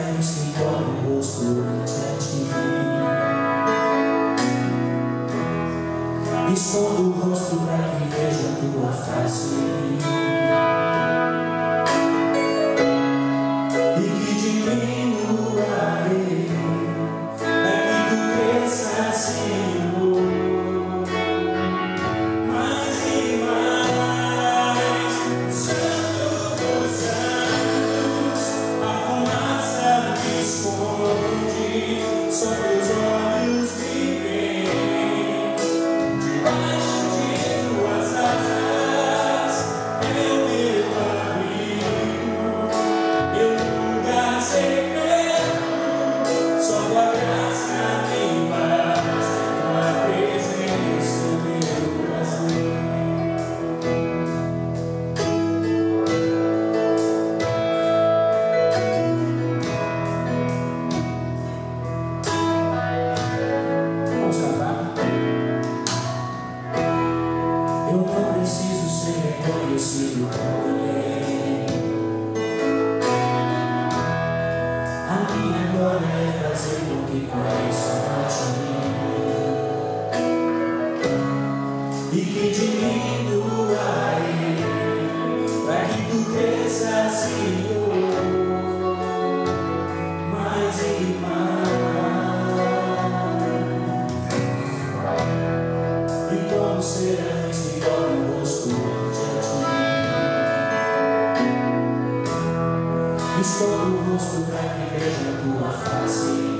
visto em todo o rosto diante de mim. Escondo o rosto para que veja a tua face e que diminuarei para que tu cresças, Senhor, mais e mais. Santo dos santos, a fumaça me esconde, só teus olhos me veem. Debaixo de tuas asas é o meu abrigo, meu lugar secreto. Só tua graça me basta, tua presença é meu prazer. Vamos cantar? Eu não preciso ser reconhecido por ninguém. A minha glória é fazer o que conheço a ti, e que diminuarei para que tu cresças, Senhor, mais e mais. E como será visto em todo o rosto diante de mim. Escondo o rosto para que veja a tua face